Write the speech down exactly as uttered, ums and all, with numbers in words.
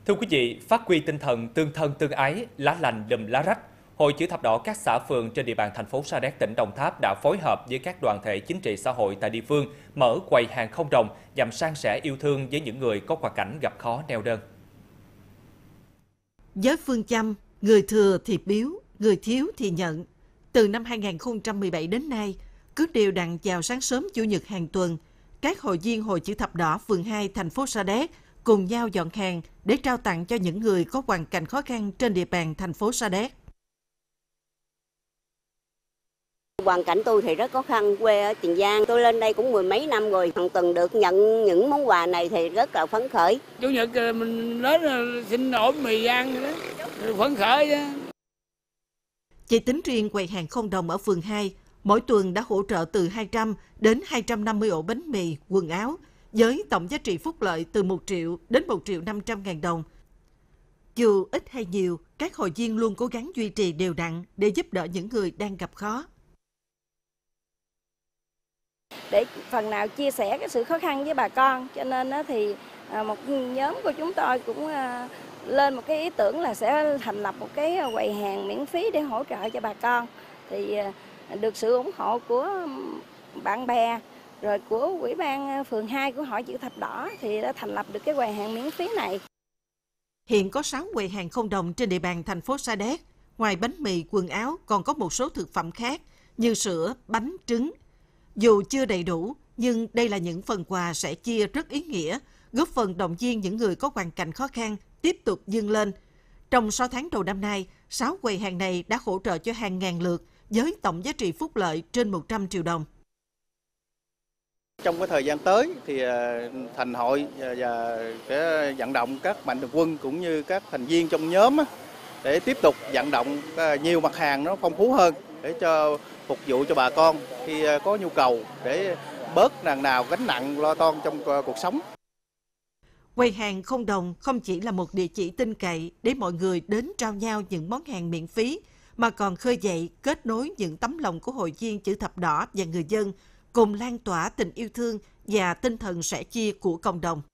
Thưa quý vị, phát huy tinh thần tương thân tương ái, lá lành đùm lá rách, Hội Chữ Thập Đỏ các xã phường trên địa bàn thành phố Sa Đéc, tỉnh Đồng Tháp đã phối hợp với các đoàn thể chính trị xã hội tại địa phương mở quầy hàng không đồng nhằm san sẻ yêu thương với những người có hoàn cảnh gặp khó neo đơn. Với phương châm người thừa thì biếu, người thiếu thì nhận, từ năm hai nghìn không trăm mười bảy đến nay, cứ đều đặn vào sáng sớm Chủ nhật hàng tuần, các hội viên Hội Chữ Thập Đỏ phường hai thành phố Sa Đéc cùng nhau dọn hàng để trao tặng cho những người có hoàn cảnh khó khăn trên địa bàn thành phố Sa Đéc. Hoàn cảnh tôi thì rất khó khăn, quê ở Tiền Giang, tôi lên đây cũng mười mấy năm rồi, hàng tuần được nhận những món quà này thì rất là phấn khởi. Chủ nhật mình đến xin ổn mì ăn đó, phấn khởi đó. Chỉ tính riêng quầy hàng không đồng ở phường hai, mỗi tuần đã hỗ trợ từ hai trăm đến hai trăm năm mươi ổ bánh mì, quần áo, với tổng giá trị phúc lợi từ một triệu đến một triệu năm trăm ngàn đồng. Dù ít hay nhiều, các hội viên luôn cố gắng duy trì đều đặn để giúp đỡ những người đang gặp khó. Để phần nào chia sẻ cái sự khó khăn với bà con, cho nên thì một nhóm của chúng tôi cũng lên một cái ý tưởng là sẽ thành lập một cái quầy hàng miễn phí để hỗ trợ cho bà con. Thì được sự ủng hộ của bạn bè, rồi của Ủy ban phường hai của Hội Chữ Thập Đỏ thì đã thành lập được cái quầy hàng miễn phí này. Hiện có sáu quầy hàng không đồng trên địa bàn thành phố Sa Đéc. Ngoài bánh mì, quần áo còn có một số thực phẩm khác như sữa, bánh, trứng. Dù chưa đầy đủ, nhưng đây là những phần quà sẻ chia rất ý nghĩa, góp phần động viên những người có hoàn cảnh khó khăn tiếp tục vươn lên. Trong sáu tháng đầu năm nay, sáu quầy hàng này đã hỗ trợ cho hàng ngàn lượt với tổng giá trị phúc lợi trên một trăm triệu đồng. Trong cái thời gian tới thì thành hội và sẽ vận động các mạnh thường quân cũng như các thành viên trong nhóm để tiếp tục vận động nhiều mặt hàng nó phong phú hơn để cho phục vụ cho bà con khi có nhu cầu để bớt nằng nào gánh nặng lo toan trong cuộc sống. Quầy hàng không đồng không chỉ là một địa chỉ tin cậy để mọi người đến trao nhau những món hàng miễn phí, mà còn khơi dậy, kết nối những tấm lòng của hội viên Chữ Thập Đỏ và người dân, cùng lan tỏa tình yêu thương và tinh thần sẻ chia của cộng đồng.